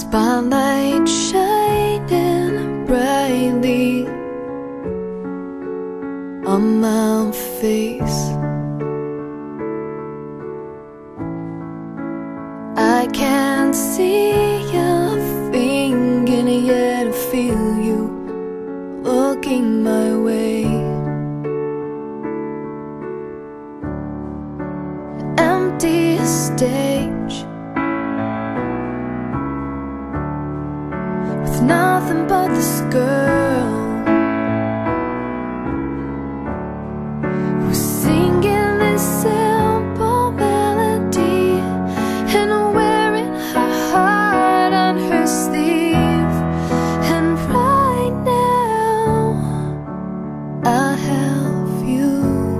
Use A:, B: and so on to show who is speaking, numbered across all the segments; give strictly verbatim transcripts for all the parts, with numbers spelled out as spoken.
A: spotlight shining brightly on my face. I can't see your finger, yet I feel you looking my way. Empty stage with nothing but this girl who's singing this simple melody and wearing her heart on her sleeve. And right now I have you.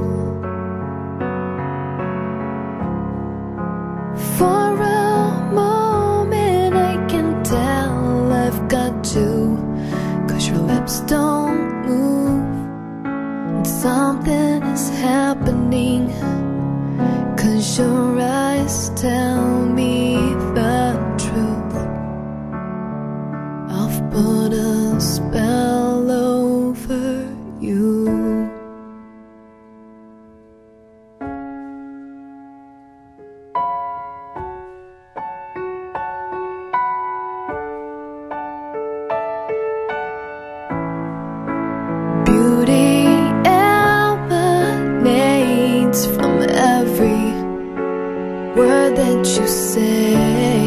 A: For a moment I can tell I've got you, 'cause your lips don't move, and something is happening, 'cause your eyes tell me the truth. I've put a spell over you. Beauty emanates from every word that you say,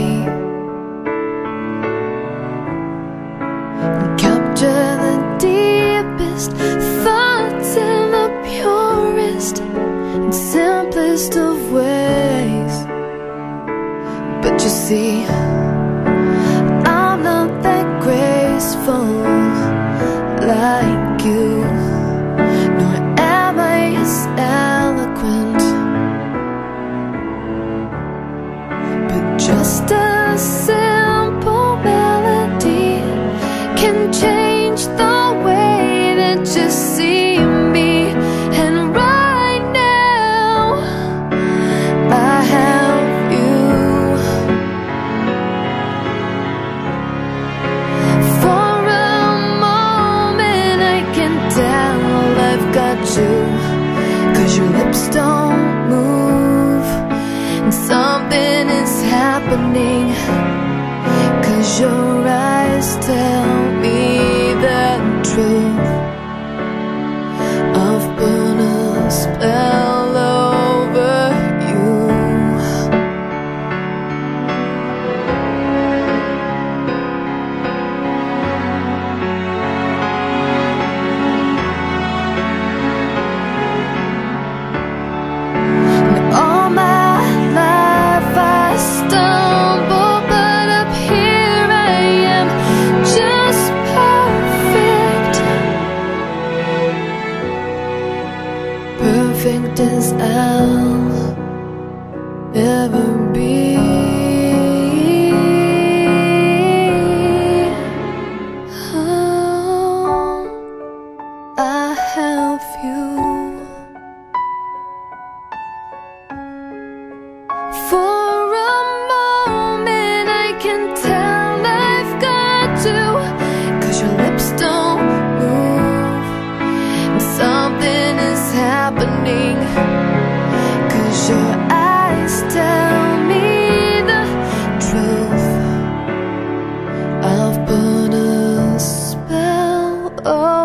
A: and capture the deepest thoughts in the purest and simplest of ways. But you see, I'm not that graceful like you, nor am I as eloquent, but just a simple melody can change the way that you see me. And right now I have you. For a moment I can tell I've got you, 'cause your lips don't move, and something is happening, 'cause your eyes tell me the truth. I've put a spell over you. All my life I stumble, but up here I am just perfect, perfect as I'll ever be. Oh, I have you. For a moment I can tell I've got you, 'cause your lips don't move, and something is happening, 'cause your eyes tell me the truth. I've put a spell over